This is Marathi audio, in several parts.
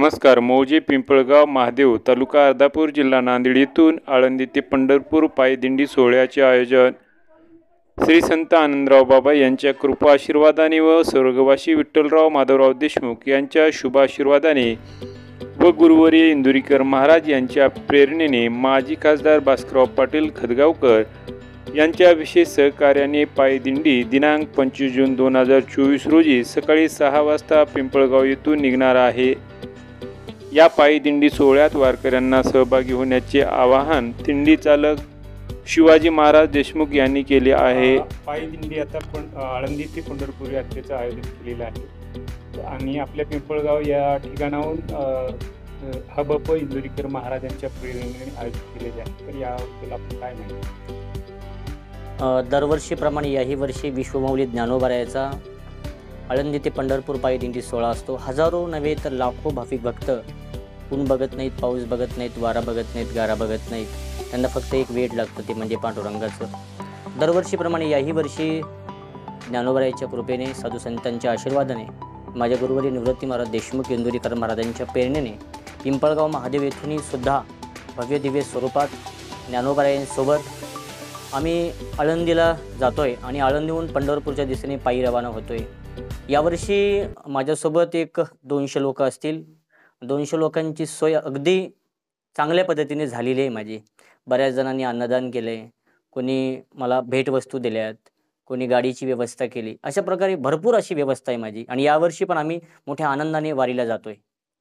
नमस्कार. मौजे पिंपळगाव महादेव तालुका अर्धापूर जिल्हा नांदेड येथून आळंदी ते पंढरपूर पायदिंडी सोहळ्याचे आयोजन श्री संत आनंदराव बाबा यांच्या कृपा आशीर्वादाने व स्वर्गवासी विठ्ठलराव माधवराव देशमुख यांच्या शुभ आशीर्वादाने व गुरुवर्य इंदुरीकर महाराज यांच्या प्रेरणेने माजी खासदार भास्करराव पाटील खदगावकर यांच्या विशेष सहकार्याने पायदिंडी दिनांक 25 जून 2024 रोजी सकाळी 6 वाजता पिंपळगाव येथून निघणार आहे. या पायदिंडी सोहळ्यात वारकऱ्यांना सहभागी होण्याचे आवाहन दिंडी चालक शिवाजी महाराज देशमुख यांनी केले आहे. पायदिंडी आता आळंदी ते पंढरपूर यात्रेचं आयोजन केलेलं आहे आणि आपल्या पिंपळगाव या ठिकाणाहून हबप इंदुरीकर महाराजांच्या प्रेरणेने आयोजित केलेले आहे. तर याबद्दल आपण काय माहिती? दरवर्षीप्रमाणे याही वर्षी विश्वमौली ज्ञानोबारायाचा आळंदी ते पंढरपूर पायदिंडी सोहळा असतो. हजारो नव्हे तर लाखो भाविक भक्त ऊन बघत नाहीत, पाऊस बघत नाहीत, वारा बघत नाहीत, गारा बघत नाहीत. त्यांना फक्त एक वेळ लागतं, ते म्हणजे पांडुरंगाचं. दरवर्षीप्रमाणे याही वर्षी ज्ञानोबारायाच्या कृपेने, साधू संतांच्या आशीर्वादाने, माझ्या गुरुवर्य निवृत्ती महाराज देशमुख इंदुरीकर महाराजांच्या प्रेरणेने पिंपळगाव महादेव येथूनही सुद्धा भव्य दिव्य स्वरूपात ज्ञानोबारायांसोबत आम्ही आळंदीला जातोय आणि आळंदीहून पंढरपूरच्या दिशेने पायी रवाना होतोय. यावर्षी माझ्यासोबत एक 200 लोक असतील. 200 लोकांची सोय अगदी चांगल्या पद्धतीने झालेली आहे माझी. बऱ्याच जणांनी अन्नदान केलं आहे, कोणी मला भेटवस्तू दिल्यात, कोणी गाडीची व्यवस्था केली. अशा प्रकारे भरपूर अशी व्यवस्था आहे माझी. आणि यावर्षी पण आम्ही मोठ्या आनंदाने वारीला जातोय.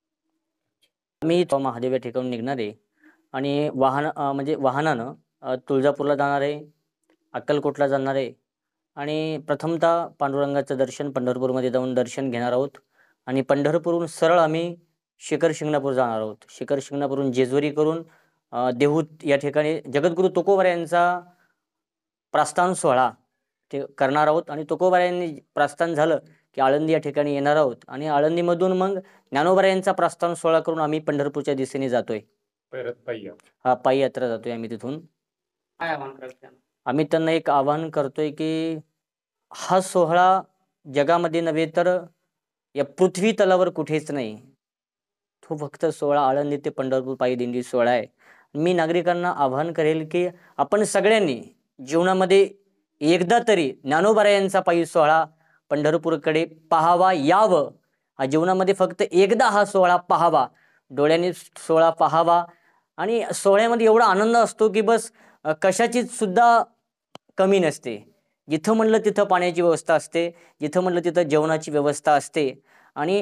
आम्ही महादेव या ठिकाणून निघणार आहे आणि वाहनानं तुळजापूरला जाणार आहे, अक्कलकोटला जाणार आहे आणि प्रथमतः पांडुरंगाचं दर्शन पंढरपूरमध्ये जाऊन दर्शन घेणार आहोत आणि पंढरपूरहून सरळ आम्ही शिखर शिंगणापूर जाणार आहोत. शिखर शिंगणापूरहून जेजुरी करून देहूत या ठिकाणी जगद्गुरू तुकोबारायांचा प्रस्थान सोहळा ते करणार आहोत आणि तुकोबारायांनी प्रस्थान झालं की आळंदी या ठिकाणी येणार आहोत आणि आळंदीमधून मग ज्ञानोबारायांचा प्रस्थान सोहळा करून आम्ही पंढरपूरच्या दिशेने जातोय. पायी यात्रा जातोय आम्ही तिथून. आम्ही त्यांना एक आवाहन करतोय की हा सोहळा जगामध्ये नव्हे तर या पृथ्वी तलावर कुठेच नाही. तो फक्त सोहळा आळंदी ते पंढरपूर पायदिंडी सोहळा आहे. मी नागरिकांना आवाहन करेल की आपण सगळ्यांनी जीवनामध्ये एकदा तरी ज्ञानोबारायांचा पायी सोहळा पंढरपूरकडे पाहावा यावं. हा जीवनामध्ये फक्त एकदा हा सोहळा पाहावा, डोळ्याने सोहळा पाहावा आणि सोहळ्यामध्ये एवढा आनंद असतो की बस कशाचीच सुद्धा कमी नसते. जिथं म्हणलं तिथं पाण्याची व्यवस्था असते, जिथं म्हणलं तिथं जेवणाची व्यवस्था असते आणि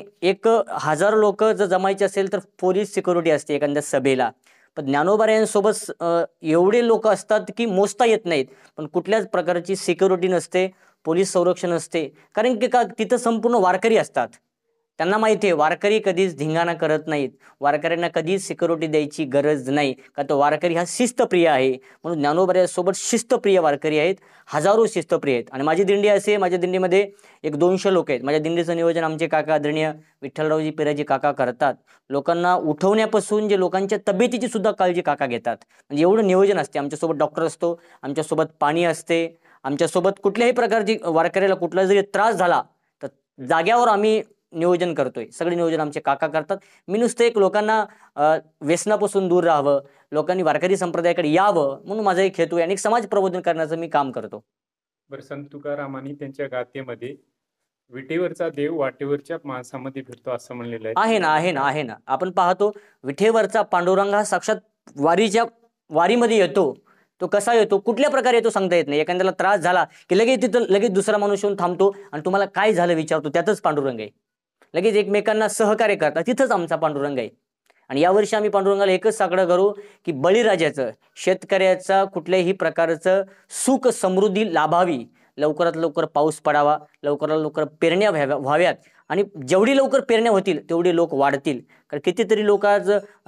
1000 लोक जर जमायचे असेल तर पोलीस सिक्युरिटी असते एखाद्या सभेला. पण ज्ञानोबारायांसोबत एवढे लोक असतात की मोजता येत नाहीत, पण कुठल्याच प्रकारची सिक्युरिटी नसते, पोलीस संरक्षण असते. कारण की का तिथं संपूर्ण वारकरी असतात. त्यांना माहिती आहे वारकरी कधीच धिंगाणा करत नाहीत, वारकऱ्यांना कधीच सिक्युरिटी द्यायची गरज नाही, का तो वारकरी हा शिस्तप्रिय आहे. म्हणून ज्ञानोबारायांसोबत शिस्तप्रिय वारकरी आहेत, हजारो शिस्तप्रिय आहेत. आणि माझी दिंडी असे, माझ्या दिंडीमध्ये एक 200 लोक आहेत. माझ्या दिंडीचं नियोजन आमचे काका आदरणीय विठ्ठलरावजी पिराजी काका करतात. लोकांना उठवण्यापासून जे लोकांच्या तब्येतीची सुद्धा काळजी काका घेतात. म्हणजे एवढं नियोजन असते. आमच्यासोबत डॉक्टर असतो, आमच्यासोबत पाणी असते, आमच्यासोबत कुठल्याही प्रकारची वारकऱ्याला कुठला जरी त्रास झाला तर जाग्यावर आम्ही नियोजन करतोय. सगळे नियोजन आमचे काका करतात. मी नुसतं एक लोकांना व्यसनापासून दूर राहावं, लोकांनी वारकरी संप्रदायाकडे यावं म्हणून माझा एक हेतू आहे आणि समाज प्रबोधन करण्याचं मी काम करतो. बरं, संत तुकारामांनी त्यांच्या गाथेमध्ये विठेवरचा देव वाटेवरच्या माणसामध्ये फिरतो असं म्हणलेलं आहे ना. आपण पाहतो विठेवरचा पांडुरंग हा साक्षात वारीमध्ये येतो. तो कसा येतो, कुठल्या प्रकारे येतो सांगता येत नाही. एखाद्याला त्रास झाला की लगेच दुसरा माणूस येऊन थांबतो आणि तुम्हाला काय झालं विचारतो, त्यातच पांडुरंग आहे. लगेच एकमेकांना सहकार्य करतात, तिथंच आमचा पांडुरंग आहे. आणि यावर्षी आम्ही पांडुरंगाला एकच साकडं करू की बळीराजाचं, शेतकऱ्याचा कुठल्याही प्रकारचं सुख समृद्धी लाभावी, लवकरात लवकर पाऊस पडावा, लवकरात लवकर पेरण्या व्हाव्यात आणि जेवढी लवकर पेरण्या होतील तेवढे लोक वाढतील. कारण कितीतरी लोक आज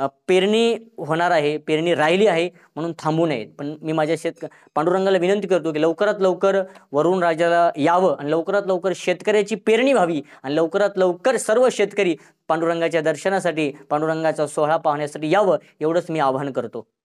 पेरणी होणार आहे, पेरणी राहिली आहे म्हणून थांबू नयेत. पण मी माझ्या पांडुरंगाला विनंती करतो की लवकरात लवकर वरुण राजाला यावं आणि लवकरात लवकर शेतकऱ्याची पेरणी व्हावी आणि लवकरात लवकर सर्व शेतकरी पांडुरंगाच्या दर्शनासाठी, पांडुरंगाचा सोहळा पाहण्यासाठी यावं, एवढंच मी आवाहन करतो.